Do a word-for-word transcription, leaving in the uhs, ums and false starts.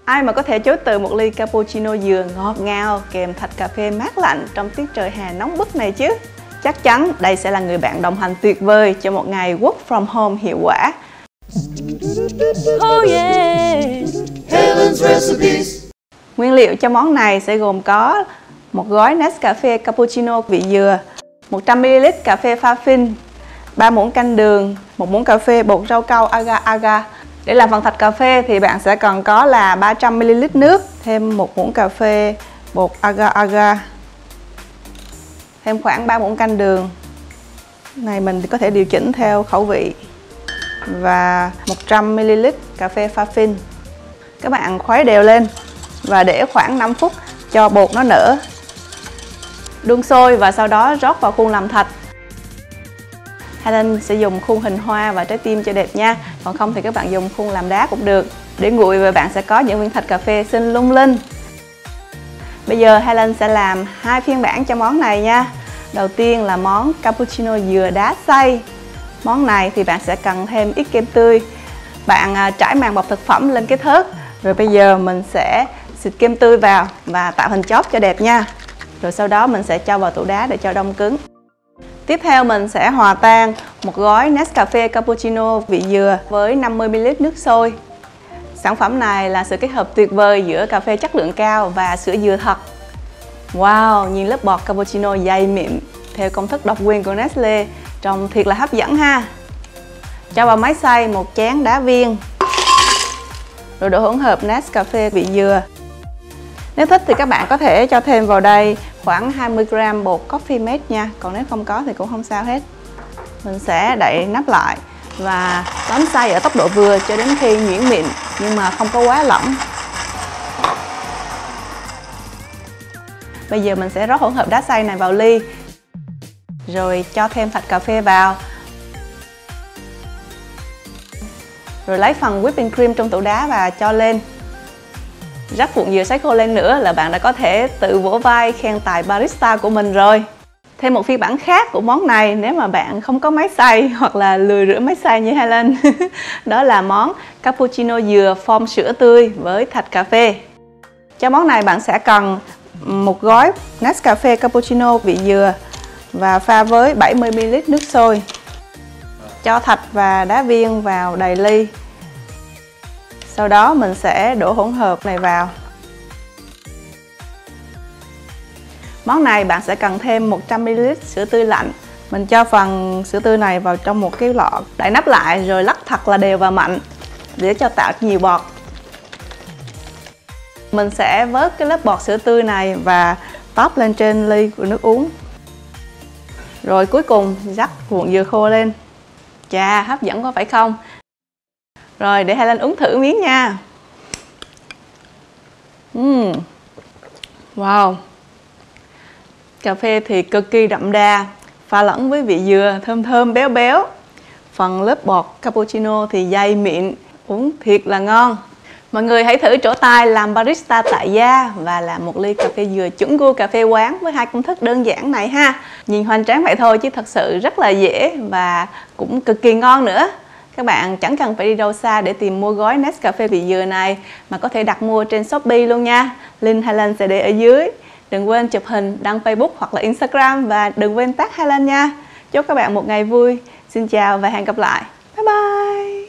Ai mà có thể chối từ một ly cappuccino dừa ngọt ngào kèm thạch cà phê mát lạnh trong tiết trời hè nóng bức này chứ? Chắc chắn đây sẽ là người bạn đồng hành tuyệt vời cho một ngày work from home hiệu quả. Oh yeah. Helen's Recipes. Nguyên liệu cho món này sẽ gồm có một gói Nescafe cappuccino vị dừa, một trăm mi li lít cà phê pha phin, ba muỗng canh đường, một muỗng cà phê bột rau câu agar agar. Để làm phần thạch cà phê thì bạn sẽ cần có là ba trăm mi li lít nước, thêm một muỗng cà phê bột agar agar, thêm khoảng ba muỗng canh đường. Này mình có thể điều chỉnh theo khẩu vị. Và một trăm mi li lít cà phê pha phin. Các bạn khuấy đều lên và để khoảng năm phút cho bột nó nở. Đun sôi và sau đó rót vào khuôn làm thạch. Helen sẽ dùng khuôn hình hoa và trái tim cho đẹp nha. Còn không thì các bạn dùng khuôn làm đá cũng được. Để nguội và bạn sẽ có những viên thạch cà phê xinh lung linh. Bây giờ Helen sẽ làm hai phiên bản cho món này nha. Đầu tiên là món cappuccino dừa đá xay. Món này thì bạn sẽ cần thêm ít kem tươi. Bạn trải màng bọc thực phẩm lên cái thớt. Rồi bây giờ mình sẽ xịt kem tươi vào và tạo hình chóp cho đẹp nha. Rồi sau đó mình sẽ cho vào tủ đá để cho đông cứng. Tiếp theo mình sẽ hòa tan một gói Nescafe cappuccino vị dừa với năm mươi mi li lít nước sôi. Sản phẩm này là sự kết hợp tuyệt vời giữa cà phê chất lượng cao và sữa dừa thật. Wow, nhìn lớp bọt cappuccino dày mịn theo công thức độc quyền của Nestle trông thiệt là hấp dẫn ha. Cho vào máy xay một chén đá viên. Rồi đổ hỗn hợp Nescafe vị dừa. Nếu thích thì các bạn có thể cho thêm vào đây khoảng hai mươi gam bột Coffee Mate nha. Còn nếu không có thì cũng không sao hết. Mình sẽ đậy nắp lại và bấm xay ở tốc độ vừa cho đến khi nhuyễn mịn nhưng mà không có quá lỏng. Bây giờ mình sẽ rót hỗn hợp đá xay này vào ly. Rồi cho thêm thạch cà phê vào. Rồi lấy phần whipping cream trong tủ đá và cho lên. Rắc cuộn dừa sấy khô lên nữa là bạn đã có thể tự vỗ vai khen tài barista của mình rồi. Thêm một phiên bản khác của món này nếu mà bạn không có máy xay hoặc là lười rửa máy xay như Helen. Đó là món cappuccino dừa foam sữa tươi với thạch cà phê. Cho món này bạn sẽ cần một gói Nescafe cappuccino vị dừa và pha với bảy mươi mi li lít nước sôi. Cho thạch và đá viên vào đầy ly. Sau đó mình sẽ đổ hỗn hợp này vào. Món này bạn sẽ cần thêm một trăm mi li lít sữa tươi lạnh. Mình cho phần sữa tươi này vào trong một cái lọ. Đậy nắp lại rồi lắc thật là đều và mạnh để cho tạo nhiều bọt. Mình sẽ vớt cái lớp bọt sữa tươi này và tóp lên trên ly của nước uống. Rồi cuối cùng rắc cuộn dừa khô lên. Chà, hấp dẫn có phải không? Rồi để Helen uống thử miếng nha. uhm. Wow. Cà phê thì cực kỳ đậm đà, pha lẫn với vị dừa thơm thơm béo béo. Phần lớp bọt cappuccino thì dày mịn, uống thiệt là ngon. Mọi người hãy thử trổ tay làm barista tại gia và làm một ly cà phê dừa chuẩn gu cà phê quán với hai công thức đơn giản này ha. Nhìn hoành tráng vậy thôi chứ thật sự rất là dễ và cũng cực kỳ ngon nữa. Các bạn chẳng cần phải đi đâu xa để tìm mua gói Nescafe vị dừa này mà có thể đặt mua trên Shopee luôn nha. Link Helen sẽ để ở dưới. Đừng quên chụp hình, đăng Facebook hoặc là Instagram và đừng quên tag Helen nha. Chúc các bạn một ngày vui. Xin chào và hẹn gặp lại. Bye bye!